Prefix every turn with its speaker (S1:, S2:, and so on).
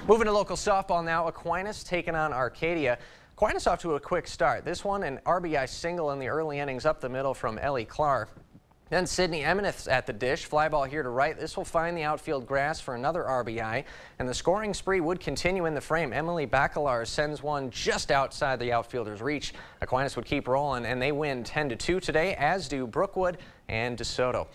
S1: Moving to local softball now, Aquinas taking on Arcadia. Aquinas off to a quick start. This one, an RBI single in the early innings up the middle from Ellie Clark. Then Sydney Emineth's at the dish. Fly ball here to right. This will find the outfield grass for another RBI. And the scoring spree would continue in the frame. Emily Bacalar sends one just outside the outfielder's reach. Aquinas would keep rolling, and they win 10-2 today, as do Brookwood and DeSoto.